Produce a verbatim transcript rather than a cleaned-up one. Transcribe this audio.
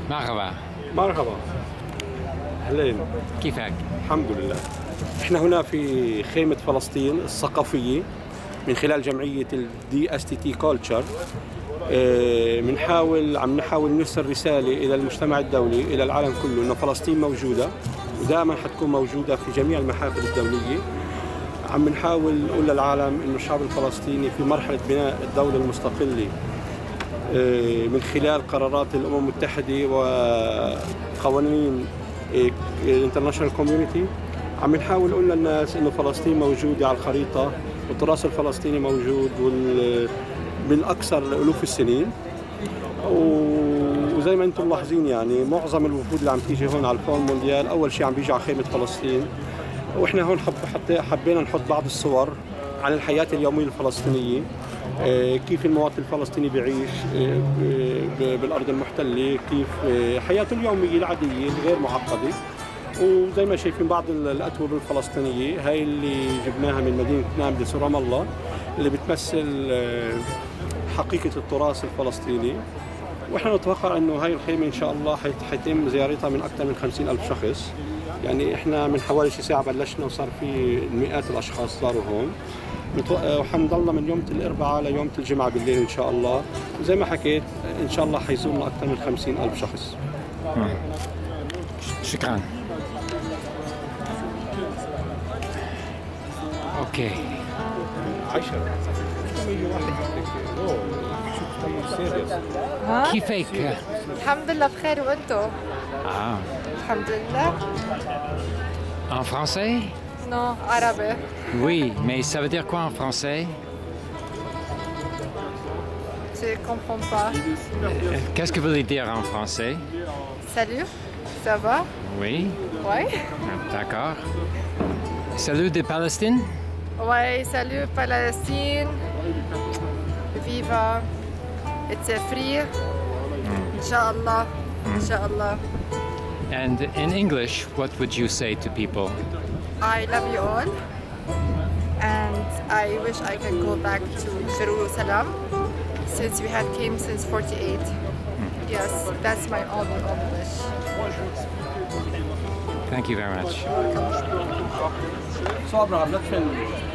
مرحبا. مرحبا. أهلين. كيفك؟ الحمد لله. احنا هنا في خيمة فلسطين الثقافية من خلال جمعية الدي اس تي تي كولتشر. بنحاول عم نحاول نرسل رسالة إلى المجتمع الدولي إلى العالم كله إنه فلسطين موجودة ودائما حتكون موجودة في جميع المحافل الدولية. عم نحاول نقول للعالم إنه الشعب الفلسطيني في مرحلة بناء الدولة المستقلة من خلال قرارات الأمم المتحدة وقوانين الانترناشونال كوميونيتي. عم نحاول نقول للناس إنه فلسطين موجودة على الخريطة والتراث الفلسطيني موجود وال من أكثر ألوف السنين. وزي ما أنتم ملاحظين يعني معظم الوفود اللي عم تيجي هون على الفون مونديال أول شيء عم بيجي على خيمة فلسطين. وإحنا هون حب حبينا نحط بعض الصور عن الحياة اليومية الفلسطينية، كيف المواطن الفلسطيني بيعيش بالأرض المحتلة، كيف حياته اليومية العادية الغير معقدة. وزي ما شايفين بعض الأتور الفلسطينية هاي اللي جبناها من مدينة نابلس ورام الله اللي بتمثل حقيقة التراث الفلسطيني. وإحنا نتوقع إنه هاي الخيمة إن شاء الله حيتم زيارتها من أكثر من خمسين ألف شخص. يعني إحنا من حوالي شي ساعة بلشنا وصار في مئات الأشخاص صاروا هون، وحنضلنا من يوم الأربعاء ليوم الجمعة بالليل إن شاء الله. وزي ما حكيت إن شاء الله حيزورنا أكثر من خمسين ألف شخص. شكرا. أوكي. عايشة. كيفك؟ الحمد لله بخير وانتو؟ Ah. الحمد لله. En français? Non, arabe. Oui, mais ça veut dire quoi en français? Je comprends pas. Euh, Qu'est-ce que vous voulez dire en français? Salut, ça va? Oui, Ouais. d'accord. Salut de Palestine? Ouais, salut Palestine. Viva. It's a free. Inshallah. Inshallah. And in English, what would you say to people? I love you all. And I wish I can go back to Jerusalem since we had came since forty-eight. Yes, that's my only, only wish. Thank you very much. So Abraham, let's finish.